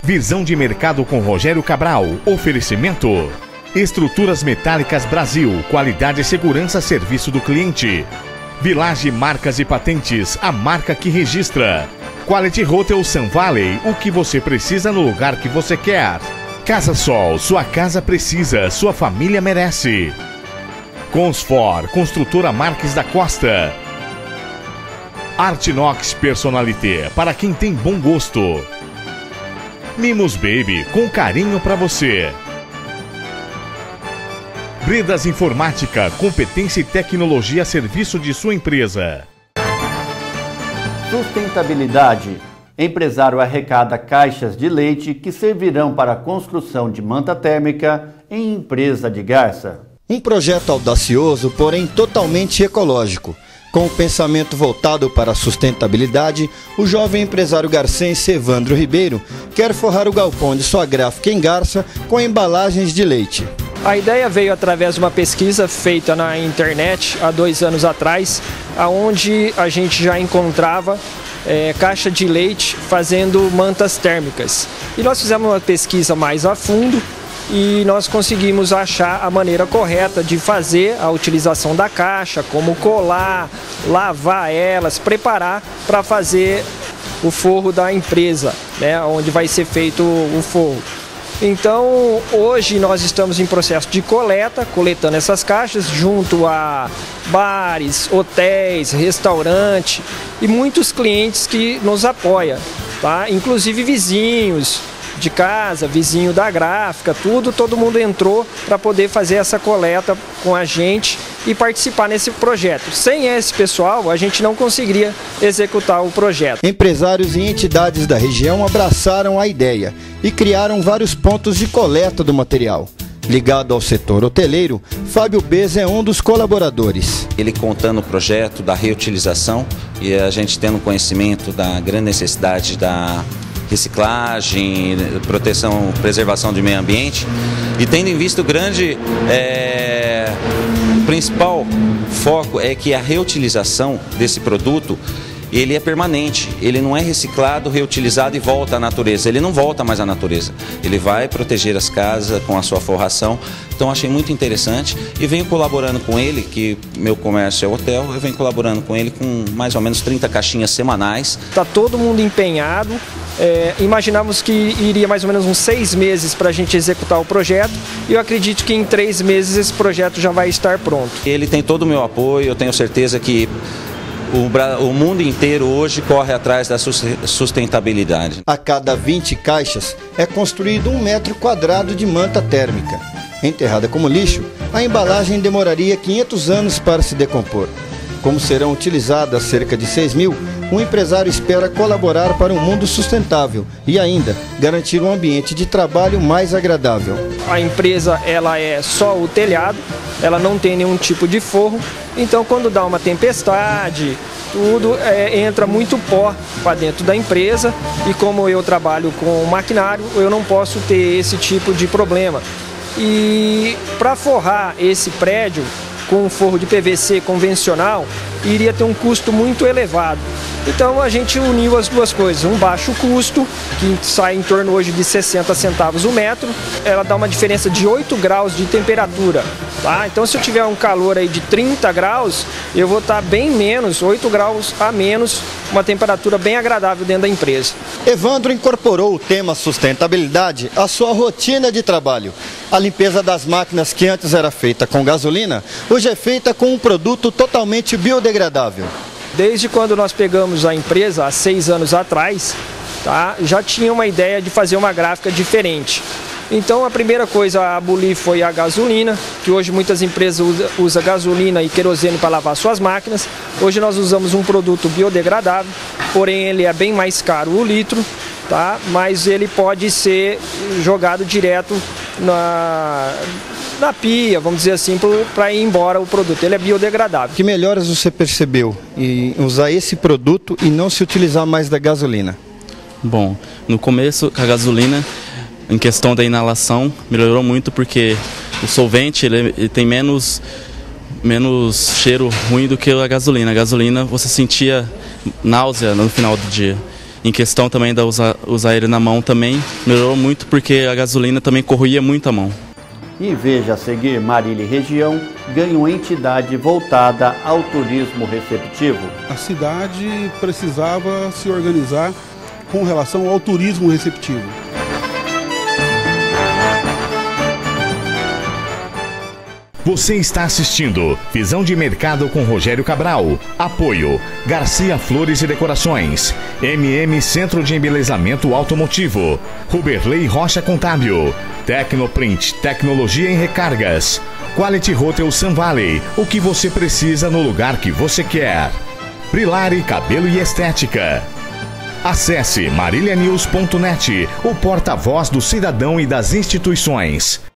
Visão de mercado com Rogério Cabral. Oferecimento: Estruturas Metálicas Brasil. Qualidade e segurança a serviço do cliente. Village Marcas e Patentes. A marca que registra. Quality Hotel Sun Valley. O que você precisa no lugar que você quer. Casa Sol. Sua casa precisa. Sua família merece. Consfor. Construtora Marques da Costa. Artinox Personalité. Para quem tem bom gosto. Mimos Baby, com carinho para você. Bredas Informática, competência e tecnologia a serviço de sua empresa. Sustentabilidade. Empresário arrecada caixas de leite que servirão para a construção de manta térmica em empresa de Garça. Um projeto audacioso, porém totalmente ecológico. Com o pensamento voltado para a sustentabilidade, o jovem empresário garcense Evandro Ribeiro quer forrar o galpão de sua gráfica em Garça com embalagens de leite. A ideia veio através de uma pesquisa feita na internet há 2 anos atrás, onde a gente já encontrava caixa de leite fazendo mantas térmicas. E nós fizemos uma pesquisa mais a fundo e nós conseguimos achar a maneira correta de fazer a utilização da caixa, como colar, lavar elas, preparar para fazer o forro da empresa, né, onde vai ser feito o forro. Então, hoje nós estamos em processo de coletando essas caixas junto a bares, hotéis, restaurante e muitos clientes que nos apoiam, tá? Inclusive vizinhos de casa, vizinho da gráfica, todo mundo entrou para poder fazer essa coleta com a gente e participar nesse projeto. Sem esse pessoal, a gente não conseguiria executar o projeto. Empresários e entidades da região abraçaram a ideia e criaram vários pontos de coleta do material. Ligado ao setor hoteleiro, Fábio Beza é um dos colaboradores. Ele contando o projeto da reutilização e a gente tendo conhecimento da grande necessidade da reciclagem, proteção, preservação do meio ambiente e tendo em vista o principal foco é que a reutilização desse produto ele é permanente, ele não é reciclado, reutilizado e volta à natureza, ele não volta mais à natureza, ele vai proteger as casas com a sua forração. Então achei muito interessante e venho colaborando com ele, que meu comércio é hotel, eu venho colaborando com ele com mais ou menos 30 caixinhas semanais. Está todo mundo empenhado, imaginávamos que iria mais ou menos uns 6 meses para a gente executar o projeto e eu acredito que em 3 meses esse projeto já vai estar pronto. Ele tem todo o meu apoio, eu tenho certeza que o mundo inteiro hoje corre atrás da sustentabilidade. A cada 20 caixas é construído 1 metro quadrado de manta térmica. Enterrada como lixo, a embalagem demoraria 500 anos para se decompor. Como serão utilizadas cerca de 6.000, o empresário espera colaborar para um mundo sustentável e ainda garantir um ambiente de trabalho mais agradável. A empresa ela é só o telhado, ela não tem nenhum tipo de forro, então quando dá uma tempestade, entra muito pó para dentro da empresa e como eu trabalho com maquinário, eu não posso ter esse tipo de problema. E para forrar esse prédio com um forro de PVC convencional, iria ter um custo muito elevado. Então a gente uniu as duas coisas, um baixo custo, que sai em torno hoje de 60 centavos o metro, ela dá uma diferença de 8 graus de temperatura, tá? Então se eu tiver um calor aí de 30 graus, eu vou estar bem menos, 8 graus a menos, uma temperatura bem agradável dentro da empresa. Evandro incorporou o tema sustentabilidade à sua rotina de trabalho. A limpeza das máquinas que antes era feita com gasolina, hoje é feita com um produto totalmente biodegradável. Desde quando nós pegamos a empresa, há 6 anos atrás, tá, já tinha uma ideia de fazer uma gráfica diferente. Então a primeira coisa a abolir foi a gasolina, que hoje muitas empresas usam gasolina e querosene para lavar suas máquinas. Hoje nós usamos um produto biodegradável, porém ele é bem mais caro o litro, tá? Mas ele pode ser jogado direto na pia, vamos dizer assim, para ir embora o produto. Ele é biodegradável. Que melhoras você percebeu em usar esse produto e não se utilizar mais da gasolina? Bom, no começo a gasolina, em questão da inalação, melhorou muito porque o solvente ele tem menos cheiro ruim do que a gasolina. A gasolina você sentia náusea no final do dia. Em questão também da usar ele na mão também, melhorou muito porque a gasolina também corroía muito a mão. E veja a seguir, Marília e região ganham entidade voltada ao turismo receptivo. A cidade precisava se organizar com relação ao turismo receptivo. Você está assistindo Visão de Mercado com Rogério Cabral. Apoio Garcia Flores e Decorações, MM Centro de Embelezamento Automotivo, Ruberley Rocha Contábil, Tecnoprint, tecnologia em recargas, Quality Hotel Sun Valley, o que você precisa no lugar que você quer. Brilari Cabelo e Estética. Acesse marilianews.net, o porta-voz do cidadão e das instituições.